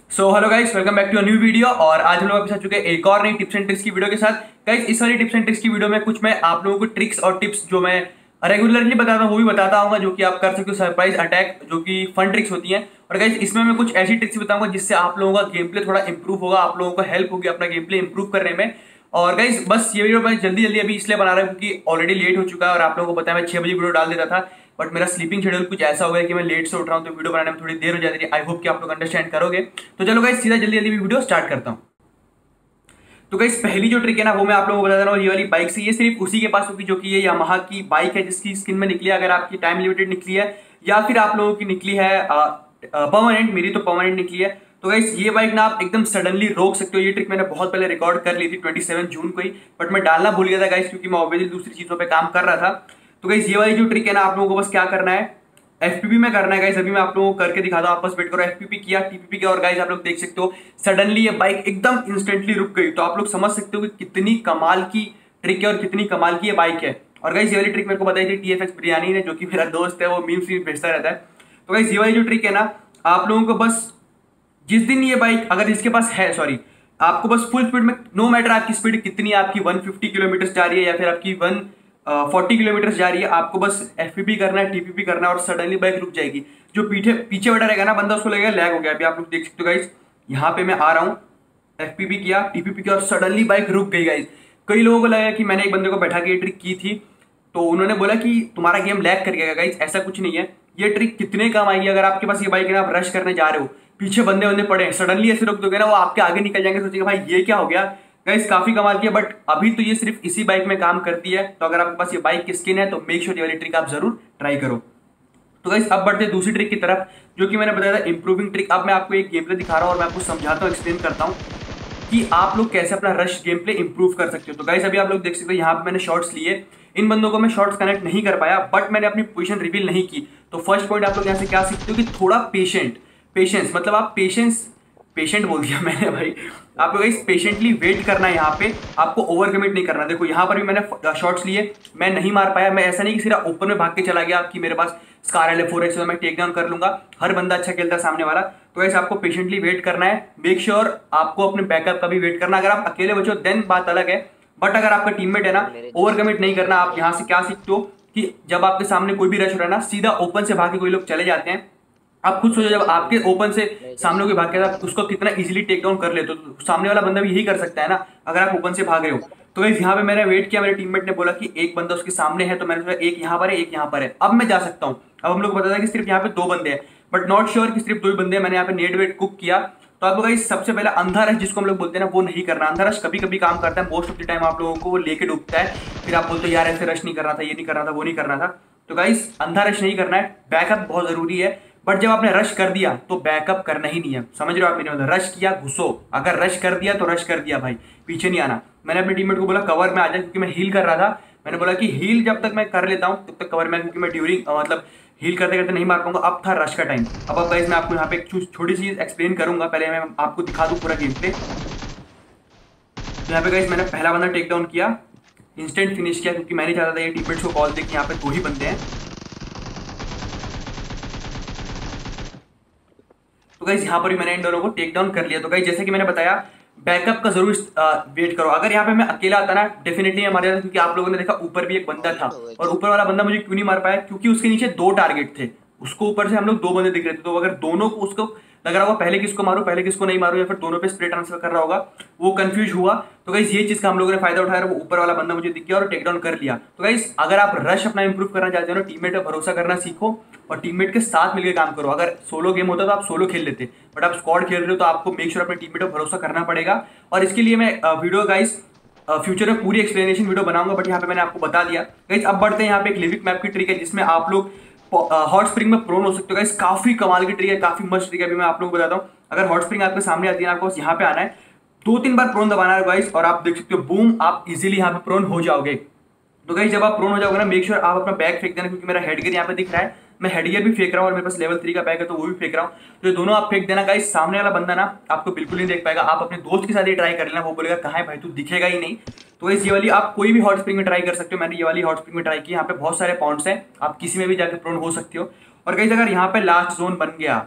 Hello guys, welcome back to a new video. और आज हम लोग आपके साथ चुके हैं एक और नई टिप्स एंड ट्रिक्स की वीडियो के साथ। गाइस, इस वाली टिप्स एंड ट्रिक्स की वीडियो में कुछ मैं आप लोगों को ट्रिक्स और टिप्स जो मैं रेगुलरली बताता हूँ वो भी बताता हूँ, जो कि आप कर सकते हो सरप्राइज अटैक, जो कि फन ट्रिक्स होती हैं। और गाइस, इसमें मैं कुछ ऐसी ट्रिक्स बताऊंगा जिससे आप लोगों का गेम प्ले थोड़ा इंप्रूव होगा, आप लोगों को हेल्प होगी अपना गेम प्ले इंप्रूव करने में। और गाइस, बस ये वीडियो मैं जल्दी जल्दी अभी इसलिए बना रहा हूँ क्योंकि ऑलरेडी लेट हो चुका है और आप लोगों को पता है मैं 6 बजे वीडियो डाल देता था, बट मेरा स्लीपिंग शेड्यूल कुछ ऐसा हो गया कि मैं लेट से उठ रहा हूँ तो वीडियो बनाने में थोड़ी देर हो जाती है। आई होप कि आप लोग अंडरस्टैंड करोगे। तो चलो गाइस, सीधा जल्दी जल्दी वीडियो स्टार्ट करता हूँ। तो गाइस, पहली जो ट्रिक है ना वो मैं आप लोगों को बता रहा हूँ, ये वाली बाइक से। ये सिर्फ उसी के पास होगी जो कि ये यामाहा की बाइक है जिसकी स्किन में निकली है। अगर आपकी टाइम लिमिटेड निकली है या फिर आप लोगों की निकली है परमानेंट, मेरी तो परमानेंट निकली है। तो गाइस, ये बाइक ना आप एकदम सडनली रोक सकते हो। ये ट्रिक मैंने बहुत पहले रिकॉर्ड कर ली थी 27 जून को ही, बट मैं डालना भूल गया था गाइस क्योंकि मैं ऑब्वियसली दूसरी चीजों पे काम कर रहा था। तो गाइस, ये वाली जो ट्रिक है ना आप लोगों को बस क्या करना है, एफपीपी में करना है गाइस। अभी मैं आप लोगों को करके दिखाता हूँ, आपस वेट करो। एफपीपी किया, टीपीपी किया और गाइस आप लोग देख सकते हो सडनली ये बाइक एकदम इंस्टेंटली रुक गई। तो आप लोग समझ सकते हो कि कितनी कमाल की ट्रिक है और कितनी कमाल की ये बाइक है। और गाइस, ये वाली ट्रिक मेरे को बताई थी टीएफएक्स बिरयानी ने, जो कि मेरा दोस्त है, वो मीम्स भी भेजता रहता है। तो गाइस, ये वाली जो ट्रिक है ना आप लोगों को बस जिस दिन ये बाइक अगर जिसके पास है, सॉरी, आपको बस फुल स्पीड में, नो मैटर आपकी स्पीड कितनी है, आपकी 150 किलोमीटर जा रही है या फिर आपकी 140 किलोमीटर जा रही है, आपको बस एफपीपी करना है, टीपीपी करना है और सडनली बाइक रुक जाएगी। जो पीछे पीछे बैठा रहेगा ना बंदा, उसको लगेगा लैग हो गया। अभी आप लोग देख सकते हो गाइस, यहाँ पे मैं आ रहा हूँ, एफपीपी किया, टीपीपी किया और सडनली बाइक रुक गई गाइस। कई लोगों को लगा कि मैंने एक बंदे को बैठा के ये ट्रिक की थी तो उन्होंने बोला कि तुम्हारा गेम लैग कर गया। गाइस, ऐसा कुछ नहीं है। ये ट्रिक कितने काम आएगी अगर आपके पास ये बाइक है ना, आप रश करने जा रहे हो, पीछे बंदे बंदे पड़े हैं, सडनली ऐसे रोक दोगे ना, वो आपके आगे निकल जाएंगे, सोचेंगे भाई ये क्या हो गया। गाइस, काफी कमाल की है, बट अभी तो ये सिर्फ इसी बाइक में काम करती है। तो अगर आपके पास ये बाइक की स्किन है तो मेक श्योर ये वाली ट्रिक आप जरूर ट्राई करो। तो गाइस, अब बढ़ते हैं दूसरी ट्रिक की तरफ, जो कि मैंने बताया था इंप्रूविंग ट्रिक। अब मैं आपको एक गेम प्ले दिखा रहा हूँ और मैं आपको समझाता हूँ, एक्सप्लेन करता हूँ कि आप लोग कैसे अपना रश गेम प्ले इंप्रूव कर सकते हो। तो गाइस, अभी आप लोग देख सकते हो यहाँ पे मैंने शॉट्स लिए। इन बंदों को मैं शॉट्स कनेक्ट नहीं कर पाया, बट मैंने अपनी पोजीशन रिवील नहीं की। तो फर्स्ट पॉइंट आप लोग यहाँ से क्या सीखते हो कि थोड़ा पेशेंस, मतलब आप पेशेंट बोल दिया मैंने भाई, आप लोग इस पेशेंटली वेट करना है। यहाँ पे आपको ओवर कमिट नहीं करना। देखो यहाँ पर भी मैंने शॉट्स लिए, मैं नहीं मार पाया। मैं ऐसा नहीं कि सिर्फ ओपन में भाग के चला गया कि मेरे पास स्कार है 4x तो मैं टेक डाउन कर लूंगा। हर बंदा अच्छा खेलता है सामने वाला। तो ऐसे आपको पेशेंटली वेट करना है। मेक श्योर आपको अपने बैकअप का भी वेट करना। अगर आप अकेले बचो देन बात अलग है, बट अगर आपका टीममेट है ना, ओवर कमिट नहीं करना। आप यहाँ से क्या सीखते हो कि जब आपके सामने कोई भी रश हो रहा है ना, सीधा ओपन से भाग के कोई लोग चले जाते हैं। आप खुद सोचो, जब आपके ओपन से सामने कोई भाग के आप उसको कितना इजीली टेक डाउन कर लेते हो, तो सामने वाला बंदा भी यही कर सकता है ना अगर आप ओपन से भाग रहे हो। तो गाइस, यहाँ पे मैंने वेट किया, मेरे टीममेट ने बोला कि एक बंदा उसके सामने है, तो मैंने सोचा एक यहाँ पर है, एक यहाँ पर है, अब मैं जा सकता हूँ। अब हम लोग को पता था कि सिर्फ यहाँ पे 2 बंदे हैं, बट नॉट श्योर कि सिर्फ 2 ही बंदे हैं। मैंने यहाँ पे नेट वेट कुक किया। तो आप लोग सबसे पहले अंधा रश जिसको हम लोग बोलते हैं ना, वो नहीं करना। अंधा रश कभी कभी काम करता है, मोस्ट ऑफ द टाइम आप लोगों को वो लेके डूबता है। फिर आप बोलते हो यार ऐसे रश नहीं करना था, ये नहीं करना था, वो नहीं करना था। तो गाइस, अंधा रश नहीं करना है, बैकअप बहुत जरूरी है। बट जब आपने रश कर दिया तो बैकअप करना ही नहीं है। समझ रहे हो आप मेरे मतलब, रश किया घुसो, अगर रश कर दिया तो रश कर दिया भाई, पीछे नहीं आना। मैंने अपने टीममेट को बोला कवर में आ जाए, क्योंकि मैं हील कर रहा था। मैंने बोला कि हील जब तक मैं कर लेता हूँ तब तक कवर में, क्योंकि मैं ड्यूरिंग मतलब हील करते करते नहीं मार पाऊंगा। अब था रश का टाइम। अब गाइस, मैं आपको यहाँ पे एक छोटी सी एक्सप्लेन करूंगा। पहले मैं आपको दिखा दूं पूरा गेम प्ले। तो यहाँ पे गाइस, मैंने पहला बंदा टेक डाउन किया, इंस्टेंट फिनिश किया, क्योंकि मैं नहीं चाहता था ये टीममेट्स को कॉल दे कि यहाँ पे 2 ही बंदे हैं। तो गाइस, यहाँ पर भी मैंने इन दोनों को टेक डाउन कर लिया। तो गाइस, जैसे कि मैंने बताया, बैकअप का जरूर वेट करो। अगर यहाँ पे मैं अकेला आता ना, डेफिनेटली मैं मार जाता, क्योंकि आप लोगों ने देखा ऊपर भी एक बंदा था और ऊपर वाला बंदा मुझे क्यों नहीं मार पाया, क्योंकि उसके नीचे 2 टारगेट थे। उसको ऊपर से हम लोग 2 बंदे दिख रहे थे। तो अगर दोनों को उसको लग रहा होगा पहले किसको मारू पहले किसको नहीं मारू, या फिर दोनों पे स्प्रे ट्रांसफर कर रहा होगा, वो कंफ्यूज हुआ। तो गाइस, ये चीज का हम लोगों ने फायदा उठाया, वो ऊपर वाला बंदा मुझे दिख गया और टेक डाउन कर लिया। तो गाइस, अगर आप रश अपना इंप्रूव करना चाहते हो ना, टीममेट पे भरोसा करना सीखो और टीममेट के साथ मिलकर काम करो। अगर सोलो गेम होता तो आप सोलो खेल लेते, बट आप स्क्वाड खेल रहे हो तो आपको मेक श्योर अपने टीममेट पे भरोसा करना पड़ेगा। और इसके लिए मैं वीडियो गाइस फ्यूचर में पूरी एक्सप्लेनेशन वीडियो बनाऊंगा, बट यहाँ पे मैंने आपको बता दिया। गाइस, अब बढ़ते हैं यहाँ पे एक लिविक मैप की ट्रिक है जिसमें आप लोग हॉट स्प्रिंग में प्रोन हो सकते हो। गाइस, काफी कमाल की ट्रिक है, काफी मस्त ट्रिक है। अभी मैं आप लोगों को बताता हूँ। अगर हॉट स्प्रिंग आपके सामने आती है ना, आपको बस यहाँ पे आना है, 2-3 बार प्रोन दबाना है गाइस, और आप देख सकते हो बूम, आप इजीली यहाँ पे प्रोन हो जाओगे। तो गाइस, जब आप प्रोन हो जाओगे ना, मेक श्योर आप अपना बैग फेंक देना, क्योंकि मेरा हेडगियर यहाँ पे दिख रहा है। मैं हेडगियर भी फेंक रहा हूँ और मेरे पास लेवल 3 का बैग है तो वो भी फेंक रहा हूँ। तो ये दोनों आप फेंक देना गाइस। सामने वाला बंदा ना आपको बिल्कुल नहीं देख पाएगा। आप अपने दोस्त के साथ ही ट्राई कर लेना, वो बोलेगा कहाँ है भाई, तू दिखेगा ही नहीं। तो गाइस, ये वाली आप कोई भी हॉट स्प्रिंग में ट्राई कर सकते हो। मैंने ये वाली हॉट स्प्रिंग में ट्राई की। यहाँ पे बहुत सारे पॉइंट्स हैं, आप किसी में भी जाकर प्रोन हो सकते हो। और गाइस, अगर यहाँ पे लास्ट जोन बन गया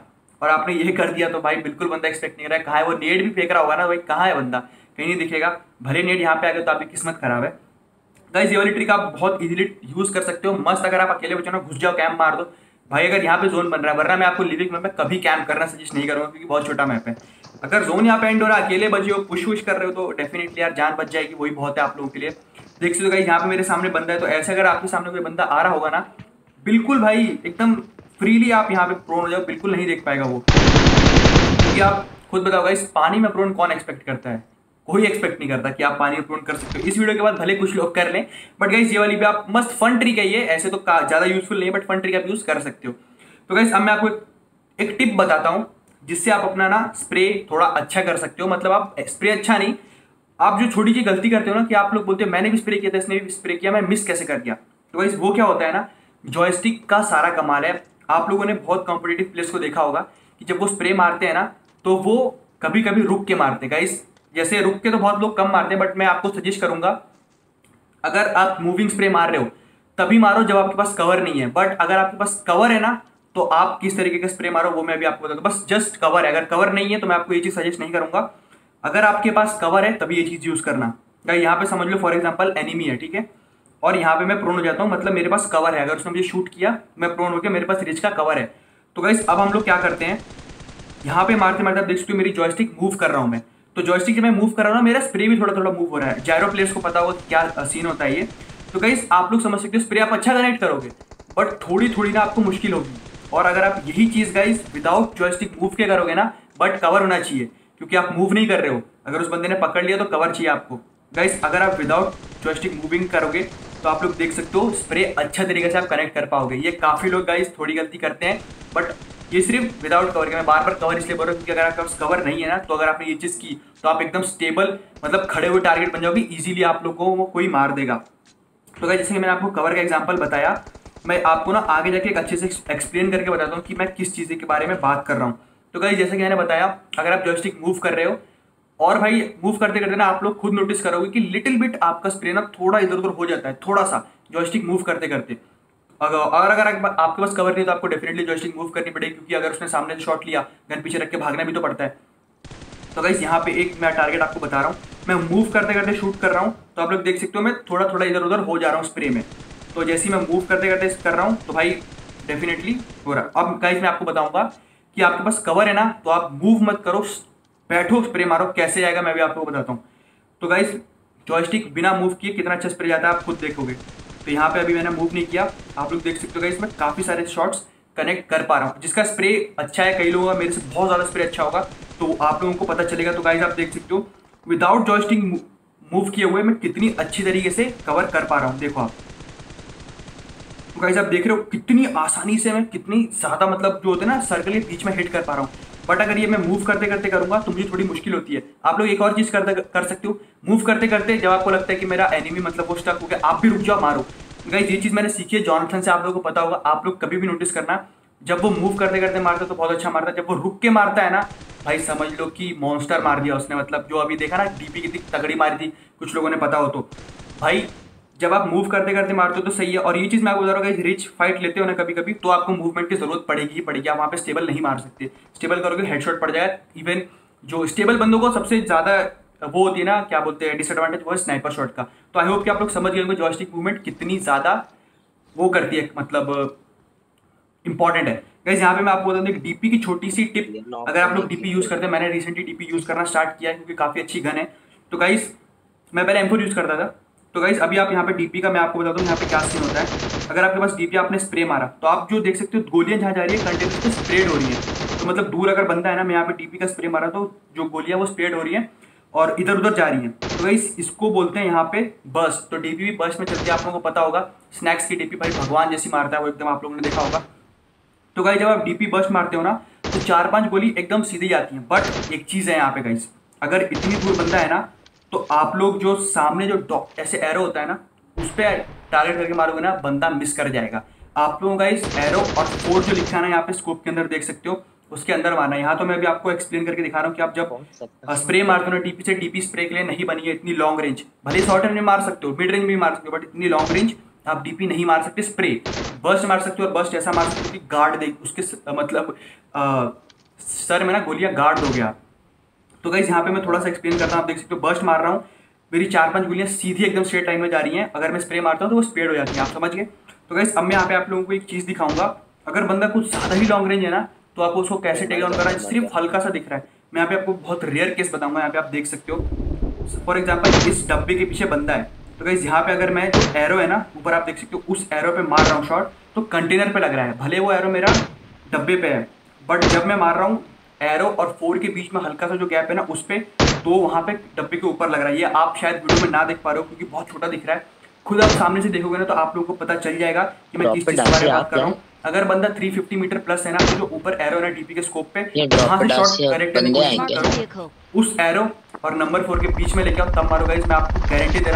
और आपने ये कर दिया तो भाई बिल्कुल बंदा एक्सपेक्ट नहीं कर रहा है। कहाँ है वो नेड भी फेंक रहा होगा ना भाई, कहाँ है बंदा, कहीं नहीं दिखेगा। भले नेड यहाँ पे आ गया तो आपकी किस्मत खराब है। गाइस ये वाली ट्रिक आप बहुत इजीली यूज कर सकते हो मस्त। अगर आप अकेले बच्चों में घुस जाओ, कैंप मार दो भाई, अगर यहाँ पे जोन बन रहा है, वरना मैं आपको लिविंग मैप में कभी कैंप करना सजेस्ट नहीं करूंगा क्योंकि बहुत छोटा मैप है। अगर जोन यहाँ पे एंड हो रहा है, अकेले बचे हो, पुश वुश कर रहे हो तो डेफिनेटली यार जान बच जाएगी, वही बहुत है आप लोगों के लिए। देख सकते हो गाइस यहाँ पे मेरे सामने बंदा है, तो ऐसे अगर आपके सामने कोई बंदा आ रहा होगा ना, बिल्कुल भाई एकदम फ्रीली आप यहाँ पे प्रोन हो जाओ, बिल्कुल नहीं देख पाएगा वो। क्योंकि आप खुद बताओ गाइस, पानी में प्रोन कौन एक्सपेक्ट करता है? कोई एक्सपेक्ट नहीं करता कि आप पानी में प्रोन कर सकते हो। इस वीडियो के बाद भले कुछ लोग कर लें, बट गाइस ये वाली भी आप मस्त फन ट्रिक है ये, ऐसे तो ज्यादा यूजफुल नहीं है बट फन ट्रिक आप यूज कर सकते हो। तो गाइस अब मैं आपको एक टिप बताता हूं जिससे आप अपना ना स्प्रे थोड़ा अच्छा कर सकते हो। मतलब आप स्प्रे अच्छा नहीं, आप जो छोटी सी गलती करते हो ना कि आप लोग बोलते हो मैंने भी स्प्रे किया था, इसने भी स्प्रे किया, मैं मिस कैसे कर गया। तो गाइस वो क्या होता है ना, जॉयस्टिक का सारा कमाल है। आप लोगों ने बहुत कॉम्पिटिटिव प्लेयर्स को देखा होगा कि जब वो स्प्रे मारते हैं ना तो वो कभी कभी रुक के मारते हैं। गाइस जैसे रुक के तो बहुत लोग कम मारते हैं, बट मैं आपको सजेस्ट करूंगा अगर आप मूविंग स्प्रे मार रहे हो तभी मारो जब आपके पास कवर नहीं है। बट अगर आपके पास कवर है ना तो आप किस तरीके का स्प्रे मारो वो मैं भी आपको बता दूं। बस जस्ट कवर है, अगर कवर नहीं है तो मैं आपको ये चीज सजेस्ट नहीं करूंगा। अगर आपके पास कवर है तभी ये चीज यूज करना। यहाँ पे समझ लो फॉर एग्जाम्पल एनिमी है, ठीक है, और यहाँ पे मैं प्रोन हो जाता हूँ, मतलब मेरे पास कवर है, अगर उसने मुझे शूट किया मैं प्रोन हो गया, मेरे पास रिच का कवर है। तो गाइस अब हम लोग क्या करते हैं, यहाँ पे मारते मारते आप देख सकते हो मेरी जॉयस्टिक मूव कर रहा हूँ मैं। तो जॉयस्टिक जब मैं मूव कर रहा हूँ ना, मेरा स्प्रे भी थोड़ा थोड़ा मूव हो रहा है। जायरो प्लेयर्स को पता होगा क्या सीन होता है ये। तो गाइस आप लोग समझ सकते हो स्प्रे आप अच्छा कनेक्ट करोगे बट थोड़ी थोड़ी ना आपको मुश्किल होगी। और अगर आप यही चीज गाइस विदाउट जॉयस्टिक मूव के करोगे ना, बट कवर होना चाहिए क्योंकि आप मूव नहीं कर रहे हो। अगर उस बंदे ने पकड़ लिया तो कवर चाहिए आपको। गाइस अगर आप विदाउट जॉयस्टिक मूविंग करोगे तो आप लोग देख सकते हो स्प्रे अच्छा तरीके से आप कनेक्ट कर पाओगे। ये काफी लोग गाइस थोड़ी गलती करते हैं, बट ये सिर्फ विदाउट कवर के। मैं बार बार कवर इसलिए बोल रहा हूँ क्योंकि अगर आपके पास कवर नहीं है ना, तो अगर आपने ये चीज की तो आप एकदम स्टेबल मतलब खड़े हुए टारगेट बन जाओगे, इजीली आप लोग को वो कोई मार देगा। तो गाइस जैसे कि मैंने आपको कवर का एग्जांपल बताया, मैं आपको ना आगे जाके एक अच्छे से एक्सप्लेन करके बताता हूँ कि मैं किस चीज़ के बारे में बात कर रहा हूँ। तो गाइस जैसे कि मैंने बताया, अगर आप जॉयस्टिक मूव कर रहे हो और भाई मूव करते करते ना आप लोग खुद नोटिस करोगे कि लिटिल बिट आपका स्प्रे ना थोड़ा इधर उधर हो जाता है, थोड़ा सा जॉयस्टिक मूव करते करते। अगर आपके पास कवर नहीं तो आपको डेफिनेटली जॉयस्टिक मूव करनी पड़ेगी, क्योंकि अगर उसने सामने से शॉट लिया, गन पीछे रख के भागना भी तो पड़ता है। तो गाइस यहाँ पे एक मैं टारगेट आपको बता रहा हूँ, मैं मूव करते करते शूट कर रहा हूँ, तो आप लोग देख सकते हो मैं थोड़ा थोड़ा इधर उधर हो जा रहा हूँ स्प्रे में। तो जैसे ही मैं मूव करते करते कर रहा हूँ तो भाई डेफिनेटली हो रहा। अब गाइस मैं आपको बताऊंगा कि आपके पास कवर है ना तो आप मूव मत करो, बैठो स्प्रे मारो। कैसे जाएगा मैं भी आपको बताता हूँ। तो गाइस जॉयस्टिक बिना मूव किए कितना अच्छा स्प्रे जाता है आप खुद देखोगे। तो यहाँ पे अभी मैंने मूव नहीं किया, आप लोग देख सकते हो गाइस मैं काफी सारे शॉट्स कनेक्ट कर पा रहा हूँ। जिसका स्प्रे अच्छा है, कई लोगों का मेरे से बहुत ज्यादा स्प्रे अच्छा होगा, तो आप लोगों को पता चलेगा। तो गाइस आप देख सकते हो विदाउट जॉयस्टिक मूव किए हुए मैं कितनी अच्छी तरीके से कवर कर पा रहा हूँ। देखो आप, तो गाइस आप देख रहे हो कितनी आसानी से मैं कितनी ज्यादा मतलब जो होते हैं ना सर्कल के बीच में हिट कर पा रहा हूँ। बट अगर ये मैं मूव करते करते करूंगा तो मुझे थोड़ी मुश्किल होती है। आप लोग एक और चीज कर सकते हो, मूव करते करते जब आपको लगता है कि मेरा एनिमी मतलब वो स्टक हो गया, आप भी रुक जाओ, मारो। गाइस ये चीज मैंने सीखी है जॉनथन से, आप लोगों को पता होगा। आप लोग कभी भी नोटिस करना, जब वो मूव करते करते मारता है तो बहुत अच्छा मारता है, जब वो रुक के मारता है ना भाई समझ लो कि मॉन्स्टर मार दिया उसने। मतलब जो अभी देखा ना डीपी कितनी तगड़ी मारी थी, कुछ लोगों ने पता हो तो। भाई जब आप मूव करते करते मारते हो तो सही है। और ये चीज मैं आपको बता रहा हूँ, रिच फाइट लेते हो ना कभी कभी, तो आपको मूवमेंट की जरूरत पड़ेगी ही पड़ेगी। आप वहाँ पे स्टेबल नहीं मार सकते, स्टेबल करोगे हेडशॉट पड़ जाएगा। इवन जो स्टेबल बंदों को सबसे ज्यादा वो होती है ना, क्या बोलते हैं, डिसएडवांटेज, वो है स्नाइपर शॉट का। तो आई होप कि आप लोग समझ गए होंगे जॉयस्टिक मूवमेंट कितनी ज्यादा वो करती है, मतलब इंपॉर्टेंट है। गाइस यहाँ पे मैं आपको बता दूं डीपी की छोटी सी टिप, अगर आप लोग डीपी यूज करते हैं, मैंने रिसेंटली डीपी यूज करना स्टार्ट किया है क्योंकि काफी अच्छी गन है। तो गाइस मैं पहले M4 यूज करता था। तो गाइस अभी आप यहाँ पे डीपी का मैं आपको बता दूं यहाँ पे क्या सीन होता है। अगर आपके पास डीपी आपने स्प्रे मारा तो आप जो देख सकते हो गोलियां जहाँ जा रही है कंटेनर पे स्प्रेड हो रही है। तो मतलब दूर अगर बंदा है ना, मैं यहाँ पे डीपी का स्प्रे मारा तो जो गोलियां वो स्प्रेड हो रही है और इधर उधर जा रही है। तो गाइस इसको बोलते हैं यहाँ पे बर्स्ट। तो डीपी भी बर्स्ट में चलती है, आप लोगों को पता होगा। स्नैक्स की डीपी भाई भगवान जैसी मारता है वो एकदम, आप लोगों ने देखा होगा। तो गाइस जब आप डीपी बर्स्ट मारते हो ना तो 4-5 गोली एकदम सीधी जाती हैं। बट एक चीज है यहाँ पे गाइस, अगर इतनी दूर बंदा है ना तो आप लोग जो सामने जो ऐसे एरो होता है ना उस पर टारगेट करके मारोगे ना, बंदा मिस कर जाएगा। आप लोगों का इस एरो और 4 जो लिखा है ना यहाँ पे स्कोप के अंदर देख सकते हो, उसके अंदर मारना है। यहाँ तो मैं भी आपको एक्सप्लेन करके दिखा रहा हूँ कि आप जब स्प्रे मारते हो ना डीपी से, डीपी स्प्रे के लिए नहीं बनी है इतनी लॉन्ग रेंज। भले शॉर्ट रेंज में मार सकते हो, मिड रेंज में भी मार सकते हो, बट इतनी लॉन्ग रेंज आप डीपी नहीं मार सकते। स्प्रे बर्स्ट मार सकते हो, और बर्स्ट ऐसा मार सकते हो कि गार्ड दे उसके मतलब सर में ना गोलियां गाड़ दोगे आप। तो गाइस यहाँ पे मैं थोड़ा सा एक्सप्लेन करता हूँ। आप देख सकते हो बर्स्ट मार रहा हूँ, मेरी 4-5 गोलियां सीधी एकदम स्ट्रेट लाइन में जा रही हैं। अगर मैं स्प्रे मारता हूँ तो वो स्प्रेड हो जाती है, आप समझ गए। तो गाइस अब मैं यहाँ पे आप लोगों को एक चीज़ दिखाऊंगा। अगर बंदा कुछ ज़्यादा ही लॉन्ग रेंज है ना, तो आपको उसको कैसे टेक डाउन करना है, सिर्फ हल्का सा दिख रहा है। मैं यहाँ पे आपको बहुत रेयर केस बताऊंगा। यहाँ पे आप देख सकते हो फॉर एग्जाम्पल इस डब्बे के पीछे बंदा है। तो गाइस यहाँ पे अगर मैं जो एरो है ना ऊपर आप देख सकते हो, उस एरो पे मार रहा हूँ शॉट, तो कंटेनर पे लग रहा है, भले वो एरो मेरा डब्बे पे है, बट जब मैं मार रहा हूँ एरो और 4 के बीच में हल्का सा जो गैप है ना उस पे, तो वहाँ पे डब्बे के ऊपर लग रहा है। ये आप शायद वीडियो में ना देख पा रहे हो क्योंकि बहुत छोटा दिख रहा है। खुद आप सामने से देखोगे ना तो आप लोगों को पता चल जाएगा कि मैं किस चीज के बारे में बात कर रहा हूँ। अगर बंदा 350 मीटर प्लस है ना, तो जो ऊपर एरो है ना डीपी के स्कोप पे, वहाँ से शॉट करेक्ट करने की कोशिश करो, उस एरो और नंबर 4 के बीच में लेके आओ, तब मारो गाइस। मैं आपको गारंटी दे रहा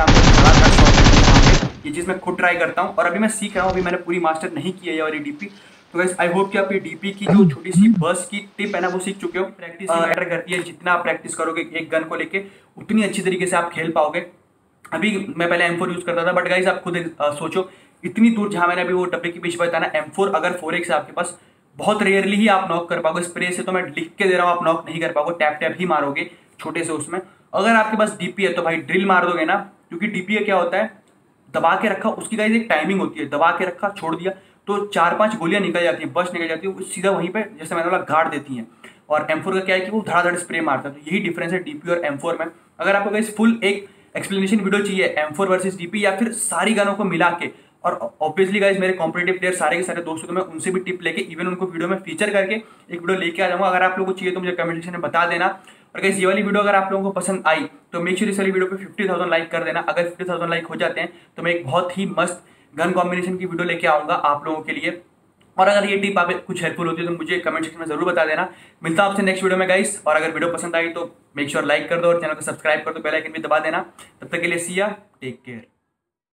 हूँ, ये चीज़ मैं खुद ट्राई करता हूँ और अभी मैं सीख रहा हूँ। अभी मैंने पूरी मास्टर नहीं की है ये वाली डीपी। तो गाइस आई होप कि आप ये डीपी की जो छोटी सी बर्स्ट की टिप है ना वो सीख चुके हो। प्रैक्टिस मैटर करती है, जितना आप प्रैक्टिस करोगे एक गन को लेके उतनी अच्छी तरीके से आप खेल पाओगे। अभी मैं पहले M4 यूज करता था, बट गाइस आप खुद सोचो इतनी दूर जहां मैंने अभी वो डब्बे के पीछे बताया ना, M4 अगर 4x है आपके पास, बहुत रेयरली ही आप नॉक कर पाओगे। स्प्रे से तो मैं लिख के दे रहा हूँ, आप नॉक नहीं कर पाओगे, टैप टैप ही मारोगे छोटे से उसमें। अगर आपके पास डीपी है तो भाई ड्रिल मार दोगे ना, क्योंकि डीपी का क्या होता है, दबा के रखा, उसकी गाइस एक टाइमिंग होती है, दबा के रखा छोड़ दिया तो 4-5 गोलियां निकल जाती है, बस निकल जाती है, सीधा वहीं पे जैसे मैंने बोला गाड़ देती हैं। और M4 का क्या है कि वो धड़ाधड़ स्प्रे मारता है। तो यही डिफरेंस है डीपी और M4 में। अगर आपको गाइस फुल एक एक्सप्लेनेशन वीडियो चाहिए M4 वर्सेस डीपी या फिर सारी गनों को मिला के, और ऑब्वियसली गाइस मेरे कॉम्पिटिटिव प्लेयर सारे के सारे दोस्तों, तो मैं उनसे भी टिप लेके इवन उनको वीडियो में फीचर करके एक वीडियो लेके आ जाऊंगा। अगर आप लोगों को चाहिए तो मुझे कमेंट सेक्शन में बता देना। और गाइस ये वाली वीडियो अगर आप लोगों को पसंद आई तो मेक श्योर इस वाली वीडियो पे 50,000 लाइक कर देना। अगर 50,000 लाइक हो जाते हैं तो मैं एक बहुत ही मस्त गन कॉम्बिनेशन की वीडियो लेके आऊंगा आप लोगों के लिए। और अगर ये टिप आप कुछ हेल्पफुल होती है तो मुझे कमेंट सेक्शन में जरूर बता देना। मिलता हूं आपसे नेक्स्ट वीडियो में गाइस। और अगर वीडियो पसंद आई तो मेक श्योर लाइक कर दो और चैनल को सब्सक्राइब कर दो, बेल आइकन भी दबा देना। तब तक के लिए सी या, टेक केयर।